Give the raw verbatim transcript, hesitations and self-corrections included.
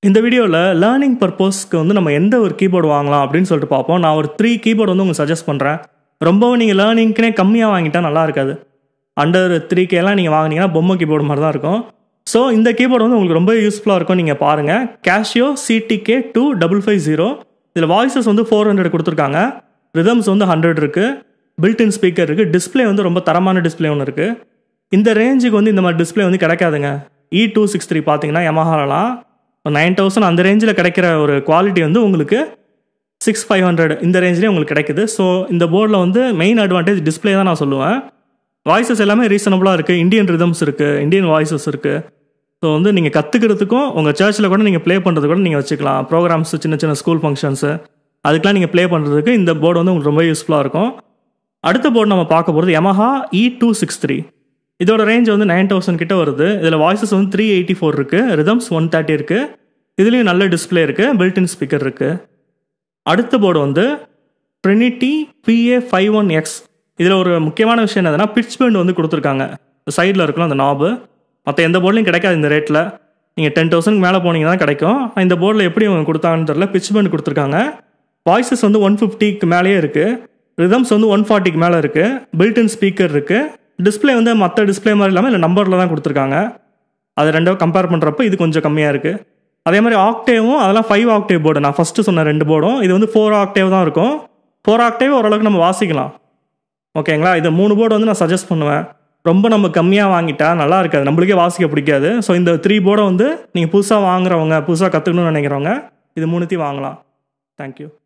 இந்த வீடியோவில் லேர்னிங் பர்பஸ்க்கு வந்து நம்ம எந்த ஒரு கீபோர்டு வாங்கலாம் அப்படின்னு சொல்லிட்டு பார்ப்போம். நான் ஒரு த்ரீ கீபோர்டு வந்து உங்களுக்கு சஜஸ்ட் பண்ணுறேன். ரொம்பவும் நீங்கள் லேர்னிங்க்குனே கம்மியாக வாங்கிட்டா நல்லா இருக்காது. அண்டர் த்ரீ கேலாம் நீங்கள் வாங்கினீங்கன்னா பொம்மை கீபோர்டு மாதிரி தான் இருக்கும். ஸோ இந்த கீபோர்டு வந்து உங்களுக்கு ரொம்ப யூஸ்ஃபுல்லாக இருக்கும். நீங்கள் பாருங்கள், Casio CTK two double five zero. இதில் வாய்ஸஸ் வந்து ஃபோர் ஹண்ட்ரட் கொடுத்துருக்காங்க, ரிதம்ஸ் வந்து ஹண்ட்ரட் இருக்குது, பில்ட்இன் ஸ்பீக்கர் இருக்குது, டிஸ்பிளே வந்து ரொம்ப தரமான டிஸ்பிளே ஒன்று இருக்குது. இந்த ரேஞ்சுக்கு வந்து இந்த மாதிரி டிஸ்பிளே வந்து கிடைக்காதுங்க. இ டூ சிக்ஸ் த்ரீ பார்த்தீங்கன்னா யமஹாலாம் நைன் தௌசண்ட் அந்த ரேஞ்சில் கிடைக்கிற ஒரு குவாலிட்டி வந்து உங்களுக்கு சிக்ஸ் ஃபைவ் ஹண்ட்ரட் இந்த ரேஞ்சிலே உங்களுக்கு கிடைக்குது. ஸோ இந்த போர்டில் வந்து மெயின் அட்வான்டேஜ் டிஸ்பிளே தான் நான் சொல்லுவேன். வாய்ஸஸ் எல்லாமே ரீசனபுளாக இருக்குது, இந்தியன் ரிதம்ஸ் இருக்குது, இந்தியன் வாய்ஸஸ் இருக்குது. ஸோ வந்து நீங்கள் கற்றுக்கிறதுக்கும் உங்கள் சர்ச்சில் கூட நீங்கள் ப்ளே பண்ணுறது கூட நீங்கள் வச்சுக்கலாம். ப்ரோக்ராம்ஸ், சின்ன சின்ன ஸ்கூல் ஃபங்க்ஷன்ஸு, அதுக்கெலாம் நீங்கள் ப்ளே பண்ணுறதுக்கு இந்த போர்டு வந்து உங்களுக்கு ரொம்ப யூஸ்ஃபுல்லாக இருக்கும். அடுத்த போர்டு நம்ம பார்க்க போகிறது Yamaha E two six three. இதோட ரேஞ்ச் வந்து நைன் தௌசண்ட் கிட்ட வருது. இதில் வாய்ஸஸ் வந்து த்ரீ எயிட்டி ஃபோர் இருக்குது, ரிதம்ஸ் ஒன் தேர்ட்டி இருக்குது, இதுலேயும் நல்ல டிஸ்பிளே இருக்குது, பில்ட்இன் ஸ்பீக்கர் இருக்குது. அடுத்த போர்டு வந்து Trinity PA five one X. இதில் ஒரு முக்கியமான விஷயம் என்னதுன்னா, பிட்ச் பெண்ட் வந்து கொடுத்துருக்காங்க. சைடில் இருக்கலாம் அந்த நாபு, மற்ற எந்த போர்ட்லையும் கிடைக்காது இந்த ரேட்டில். நீங்கள் டென் தௌசண்ட் மேலே போனீங்கன்னா தான் கிடைக்கும். இந்த போர்டில் எப்படி அவங்க கொடுத்தாங்கன்னு தெரியல, பிட்ச் பெண்ட் கொடுத்துருக்காங்க. வாய்ஸஸ் வந்து ஒன் ஃபிஃப்டிக்கு மேலேயே இருக்குது, ரிதம்ஸ் வந்து ஒன் ஃபார்ட்டிக்கு மேலே இருக்குது, பில்ட்இன் ஸ்பீக்கர் இருக்குது. டிஸ்பிளே வந்து மற்ற டிஸ்பிளே மாதிரி இல்லாமல் இல்லை நம்பரில் தான் கொடுத்துருக்காங்க. அது ரெண்டும் கம்பேர் பண்ணுறப்ப இது கொஞ்சம் கம்மியாக இருக்குது. அதே மாதிரி ஆக்டேவும் அதெல்லாம் ஃபைவ் ஆக்டேவ் போர்டு, நான் ஃபஸ்ட்டு சொன்ன ரெண்டு போர்டும் இது வந்து ஃபோர் ஆக்டேவ் தான் இருக்கும். ஃபோர் ஆக்டேவ் ஓரளவுக்கு நம்ம வாசிக்கலாம். ஓகேங்களா, இது மூணு போர்டு வந்து நான் சஜஸ்ட் பண்ணுவேன். ரொம்ப நம்ம கம்மியாக வாங்கிட்டா நல்லா இருக்காது, நம்மளுக்கே வாசிக்க பிடிக்காது. ஸோ இந்த த்ரீ போர்டை வந்து நீங்கள் புதுசாக வாங்குறவங்க, புதுசாக கற்றுக்கணும்னு நினைக்கிறவங்க இது மூணுத்தையும் வாங்கலாம். தேங்க்யூ.